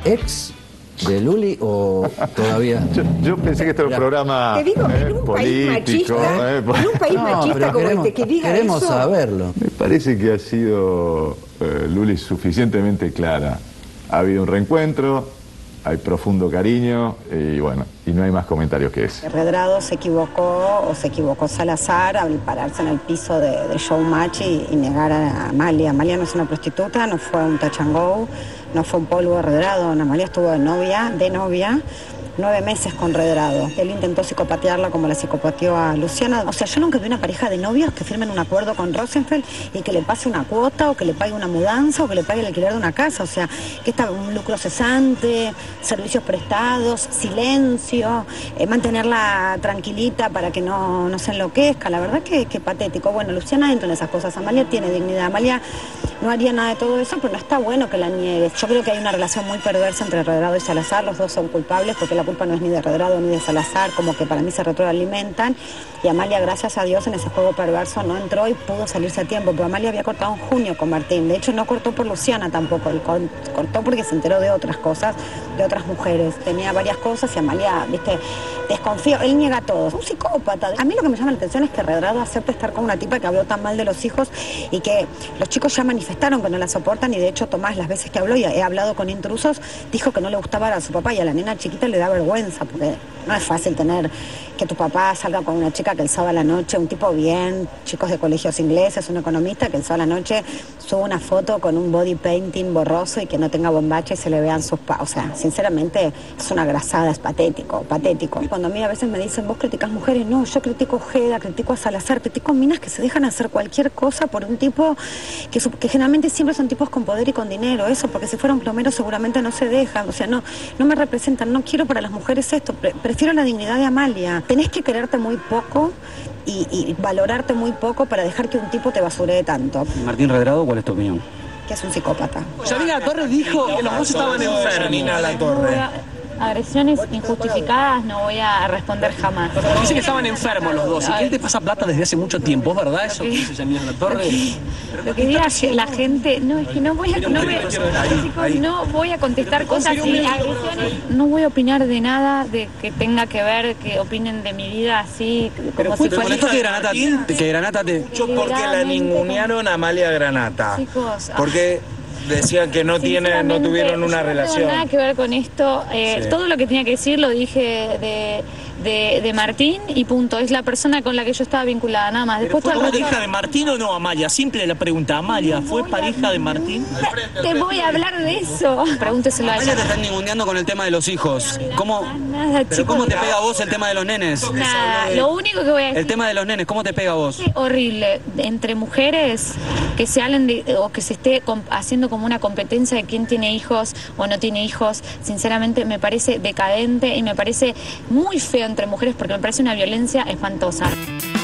ex de Luli o todavía? Yo pensé que este era un programa te digo, en un país machista, en un país machista como este que diga queremos eso. saberlo. Me parece que ha sido Luli suficientemente clara. Ha habido un reencuentro, hay profundo cariño y bueno, y no hay más comentarios que ese. Redrado se equivocó o se equivocó Salazar al pararse en el piso de Showmatch y negar a Amalia. Amalia no es una prostituta, no fue un touch and go, no fue un polvo de Redrado. Amalia estuvo de novia 9 meses con Redrado. Él intentó psicopatearla como la psicopateó a Luciana. O sea, yo nunca vi una pareja de novios que firmen un acuerdo con Rosenfeld y que le pase una cuota o que le pague una mudanza o que le pague el alquiler de una casa. O sea, que está un lucro cesante, servicios prestados, silencio, mantenerla tranquilita para que no se enloquezca. La verdad que patético. Bueno, Luciana entra en esas cosas. Amalia tiene dignidad. Amalia no haría nada de todo eso, pero no está bueno que la niegue. Yo creo que hay una relación muy perversa entre Redrado y Salazar. Los dos son culpables porque la culpa no es ni de Redrado ni de Salazar, como que para mí se retroalimentan. Y Amalia, gracias a Dios, en ese juego perverso no entró y pudo salirse a tiempo. Pero Amalia había cortado en junio con Martín. De hecho, no cortó por Luciana tampoco. Él cortó porque se enteró de otras cosas, de otras mujeres. Tenía varias cosas y Amalia, viste, desconfío. Él niega todo. Es un psicópata. A mí lo que me llama la atención es que Redrado acepta estar con una tipa que habló tan mal de los hijos y que los chicos ya manifestaron que no la soportan. Y de hecho, Tomás, las veces que habló, y he hablado con intrusos, dijo que no le gustaba a su papá y a la nena chiquita le da vergüenza, porque no es fácil tener que tu papá salga con una chica que el sábado a la noche, un tipo bien, chicos de colegios ingleses, un economista, que el sábado a la noche sube una foto con un body painting borroso y que no tenga bombacha y se le vean sus o sea, sinceramente es una grasada, es patético, patético. Cuando a mí a veces me dicen, vos criticás mujeres, no, yo critico a Ojeda, critico a Salazar, critico a minas que se dejan hacer cualquier cosa por un tipo que generalmente siempre son tipos con poder y con dinero, eso, porque si fueran plomeros seguramente no se dejan, o sea, no me representan, no quiero para las mujeres esto, prefiero la dignidad de Amalia. Tenés que quererte muy poco y valorarte muy poco para dejar que un tipo te basuree tanto. Martín Redrado, ¿cuál es tu opinión? Que es un psicópata. Yanina Latorre dijo que los dos estaban enfermos. Yanina Latorre. Agresiones injustificadas no voy a responder jamás. Dice que estaban enfermos los dos y que él te pasa plata desde hace mucho tiempo, ¿es verdad eso que dice Yanina Latorre? Lo que diga la gente, no, es que no voy a contestar cosas y agresiones. No voy a opinar de nada de que tenga que ver, que opinen de mi vida así, como si fuera... que Granata te... ¿Por qué la ningunearon a Amalia Granata? Chicos, porque decían que no tuvieron una relación. No tengo nada que ver con esto. Todo lo que tenía que decir lo dije de Martín y punto. Es la persona con la que yo estaba vinculada, nada más. Después, ¿fue pareja de Martín o no, Amalia? Simple la pregunta. Amalia, ¿fue pareja de Martín? Te voy a hablar de eso. Pregúnteselo a ella. Amalia te están ninguneando con el tema de los hijos. Nada, ¿Pero cómo te pega a vos el tema de los nenes? Nada, lo único que voy a decir... El tema de los nenes, ¿cómo te pega a vos? Es horrible. Entre mujeres que se hablen o que se esté haciendo como una competencia de quién tiene hijos o no tiene hijos, sinceramente me parece decadente y me parece muy feo entre mujeres porque me parece una violencia espantosa.